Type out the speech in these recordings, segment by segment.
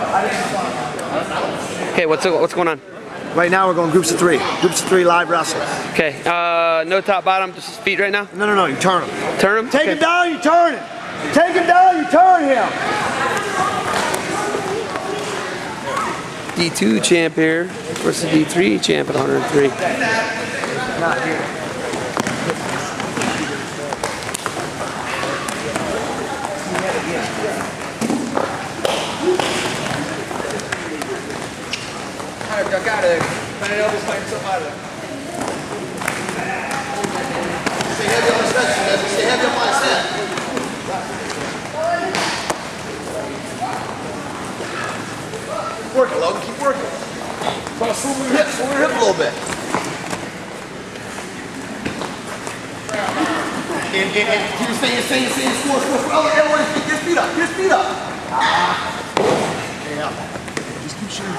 Okay, what's going on? Right now we're going groups of three. Groups of three live wrestle. Okay, no top, bottom, just his feet right now? No, you turn him. Turn him? Take him down, you turn him. Take him down, you turn him. D2 champ here versus D3 champ at 103. Not here. Duck out of there. Find an elbow, find yourself out of there. Stay heavy on his head, Smith. Stay heavy on his head. Keep working, Logan. Keep working. Try to swing your hip a little bit. And keep staying, score. Everyone, get his feet up. Get his feet up. Yeah. Just keep shooting.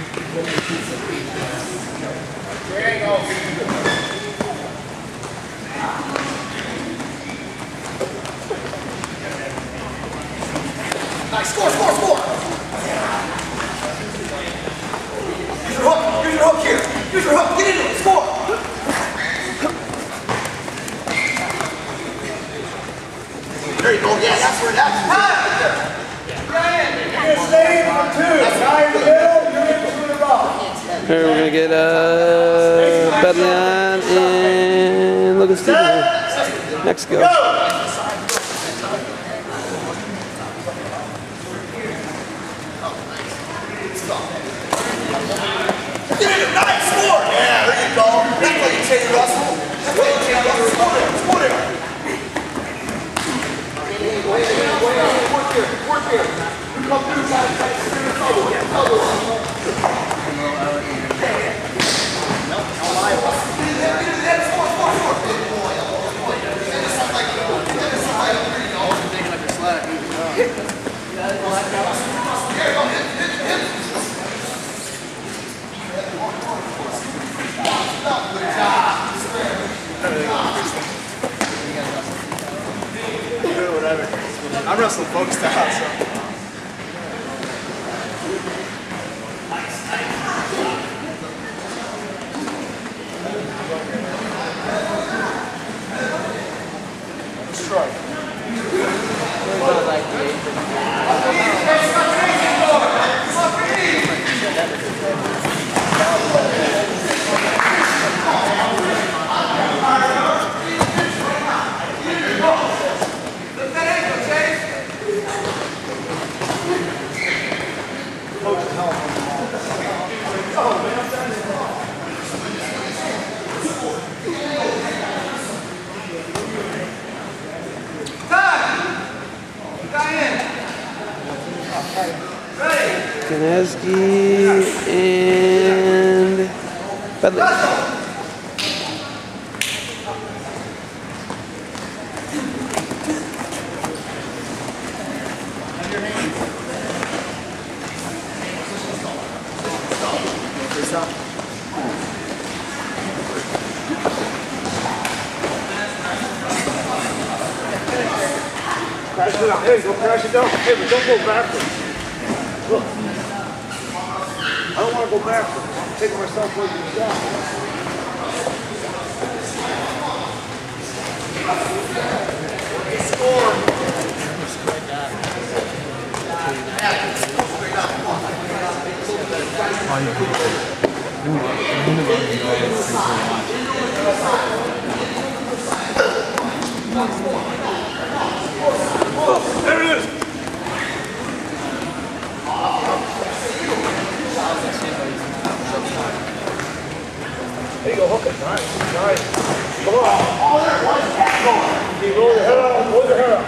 There you go. Nice. Score. Use your hook here. Use your hook. Get into it. Score. There you go. Yeah, that's where that's. You're staying for two. Guy in the middle, you're in between the rock. Here we're gonna get Bedlion and Logan Steven here. Mexico. Go. Nice score! Yeah, there you go. That's why you take Russell. That's why you take Russell. Score there. Work here. You come through the side. I'm wrestling focused out, so. Strike. Kaneski and Bedlion. Crash it down. Hey, go crash it down. Hey, but don't go backwards. Look. I don't want to go backwards. I'm taking myself away from the shot. Score. There it is. There you go, hook it. Nice. Come on. Keep roll your head up. Roll your head up.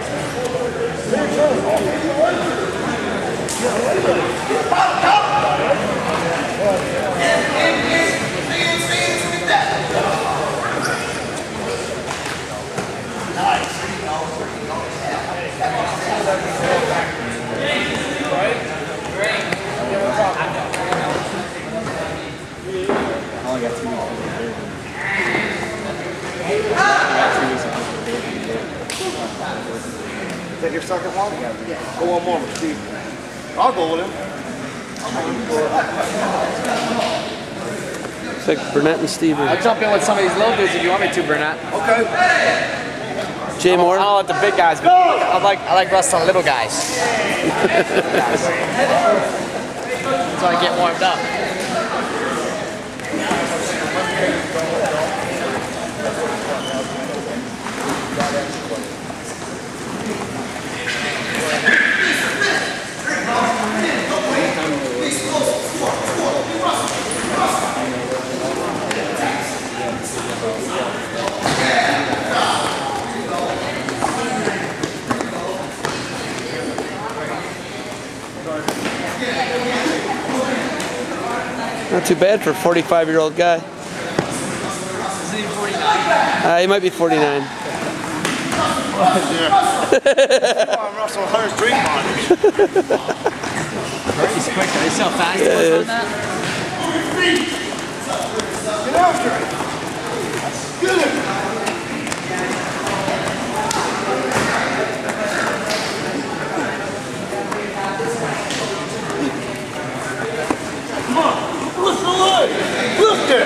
I got 2 weeks. Is that your second one? Yeah. Go one more, Steve. I'll go with him. Looks like Burnett and Steve are. I'll jump in with some of these little dudes if you want me to, Burnett. Okay. Jay Moore. I don't let the big guys go. I like wrestling little guys. So I get warmed up. Not too bad for a 45-year-old guy. Isn't he 49? He might be 49. Yeah. I'm Russell Hunter's dream body. He's quick. Are they so fast Yeah, on that? Get after it. Get it. Come on. Lift the leg. Lift it.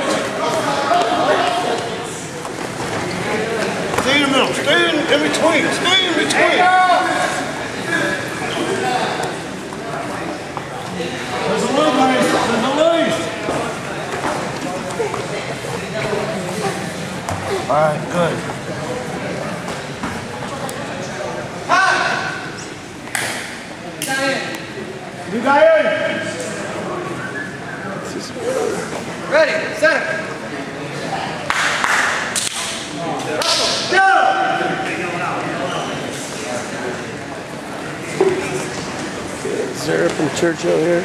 Stay in the middle. Stay in between. Stay in between. There's a little nice. There's a nice. All right, good. You got in. Ready, center. Zara from Churchill here.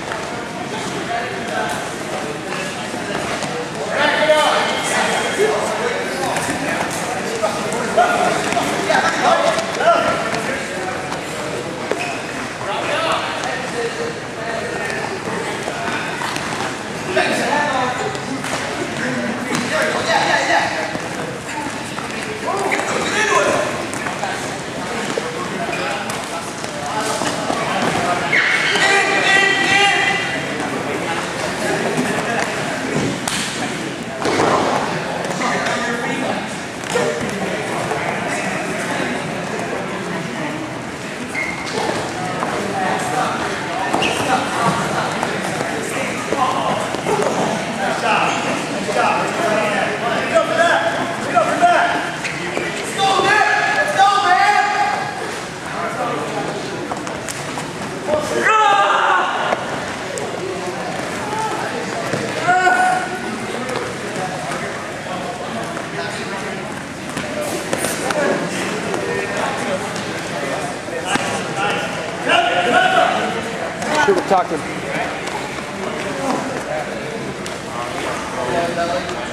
Sure, we're talking.